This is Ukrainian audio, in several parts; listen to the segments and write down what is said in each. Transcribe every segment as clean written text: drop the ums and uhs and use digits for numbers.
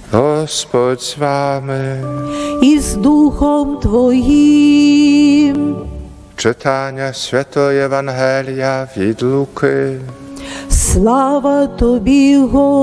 Господь з вами. І з Духом Твоїм. Читання Святого Євангелія від Луки. Слава Тобі,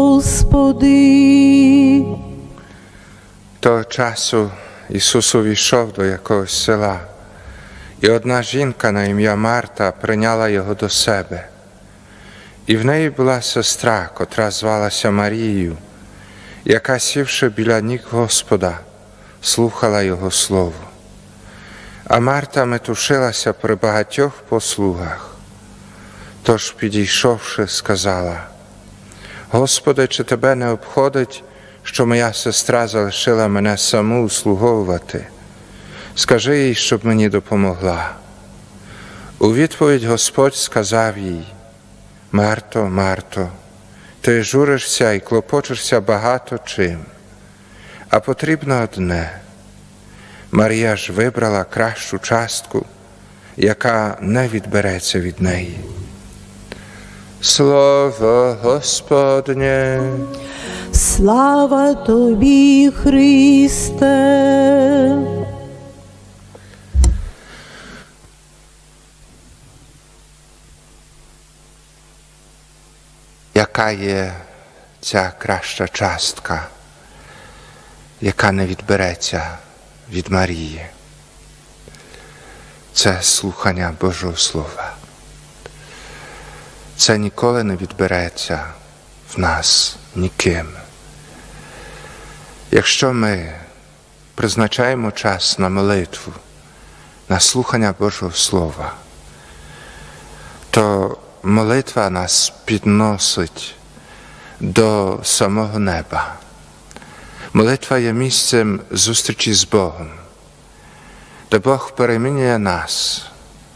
Господи! Того часу Ісус увійшов до якогось села, і одна жінка на ім'я Марта прийняла його до себе. І в неї була сестра, котра звалася Марією, яка, сівши біля ніг Господа, слухала Його слово. А Марта метушилася при багатьох послугах. Тож, підійшовши, сказала: «Господи, чи Тебе не обходить, що моя сестра залишила мене саму услуговувати? Скажи їй, щоб мені допомогла». У відповідь Господь сказав їй: «Марто, Марто, ти журишся і клопочешся багато чим, а потрібно одне. Марія ж вибрала кращу частку, яка не відбереться від неї». Слово Господнє. Слава Тобі, Христе! Яка є ця краща частка, яка не відбереться від Марії? Це слухання Божого Слова. Це ніколи не відбереться в нас ніким. Якщо ми призначаємо час на молитву, на слухання Божого Слова, то молитва нас підносить до самого неба. Молитва є місцем зустрічі з Богом, де Бог перемінює нас.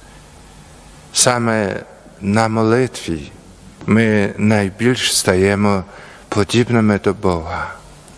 Саме на молитві ми найбільш стаємо подібними до Бога.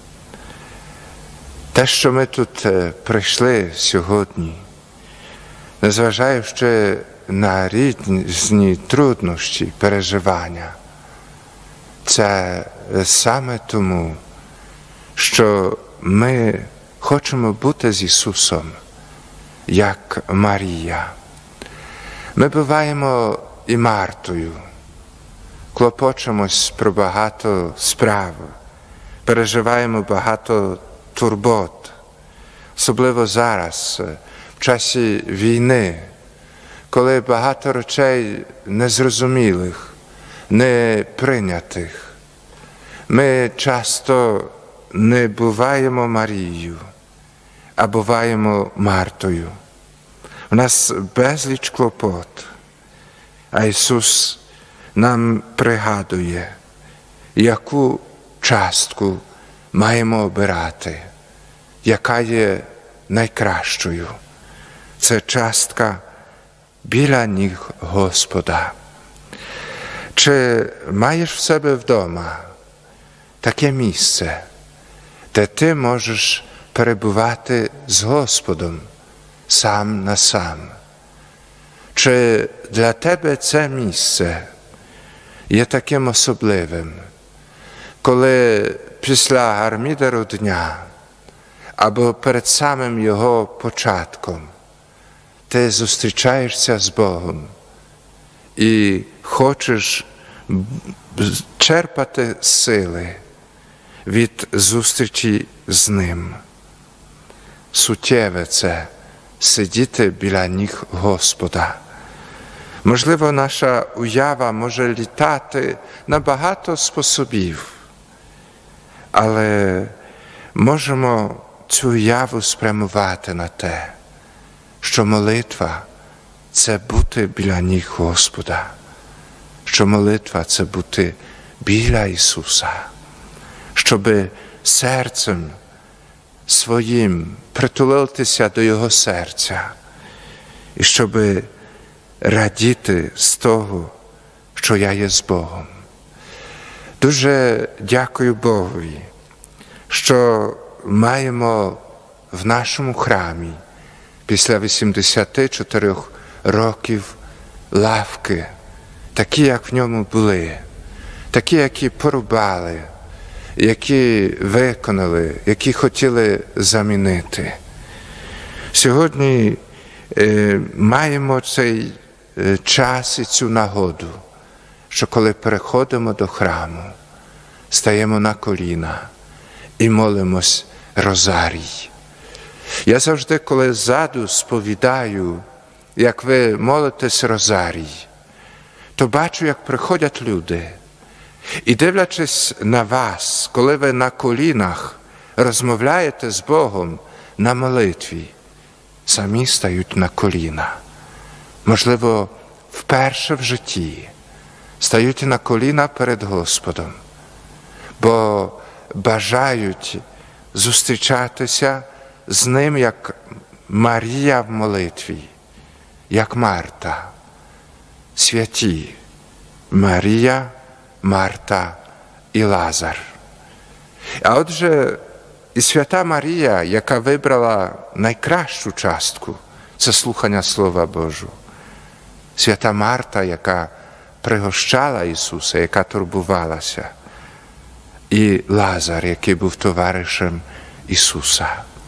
Те, що ми тут прийшли сьогодні, незважаючи на різні труднощі, переживання, це саме тому, що ми хочемо бути з Ісусом, як Марія. Ми буваємо і Мартою, клопочемось про багато справ, переживаємо багато турбот, особливо зараз, в часі війни, коли багато речей незрозумілих, неприйнятих. Ми часто не буваємо Марією, а буваємо Мартою. У нас безліч клопот, а Ісус нам пригадує, яку частку маємо обирати, яка є найкращою. Це частка біля ніг Господа. Чи маєш в себе вдома таке місце, де ти можеш перебувати з Господом сам на сам? Чи для тебе це місце є таким особливим, коли після гармідеру дня або перед самим його початком ти зустрічаєшся з Богом і хочеш черпати сили від зустрічі з Ним? Суттєве це сидіти біля ніг Господа. Можливо, наша уява може літати на багато способів, але можемо цю уяву спрямувати на те, що молитва – це бути біля ніг Господа, що молитва – це бути біля Ісуса, щоби серцем своїм притулитися до Його серця і щоби радіти з того, що я є з Богом. Дуже дякую Богові, що маємо в нашому храмі після 84 років лавки, такі, як в ньому були, такі, які порубали, які виконали, які хотіли замінити. Сьогодні маємо цей час і цю нагоду, що коли переходимо до храму, стаємо на коліна і молимось розарій. Я завжди, коли ззаду сповідаю, як ви молитесь розарій, то бачу, як приходять люди. І дивлячись на вас, коли ви на колінах розмовляєте з Богом на молитві, самі стають на коліна. Можливо, вперше в житті стають на коліна перед Господом, бо бажають зустрічатися з Ним, як Марія в молитві, як Марта. Святі Марія, Марта і Лазар. А отже, і свята Марія, яка вибрала найкращу частку, це слухання Слова Божого. Свята Марта, яка пригощала Ісуса, яка турбувалася. І Лазар, який був товаришем Ісуса.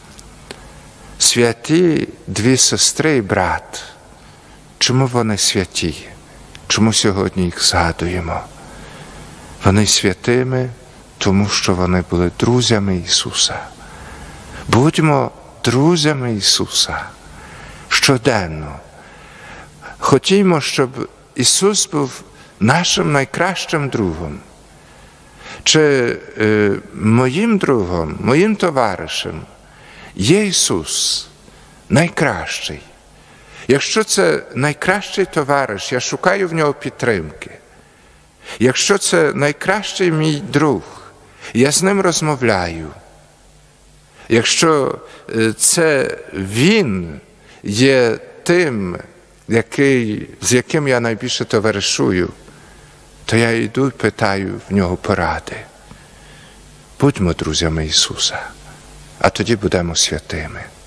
Святі дві сестри і брат. Чому вони святі? Чому сьогодні їх згадуємо? Вони святими, тому що вони були друзями Ісуса. Будьмо друзями Ісуса щоденно. Хотімо, щоб Ісус був нашим найкращим другом. Чи моїм другом, моїм товаришем є Ісус найкращий. Якщо це найкращий товариш, я шукаю в нього підтримки. Якщо це найкращий мій друг, я з ним розмовляю. Якщо це він є тим, з яким я найбільше товаришую, то я йду і питаю в нього поради. Будьмо друзями Ісуса, а тоді будемо святими.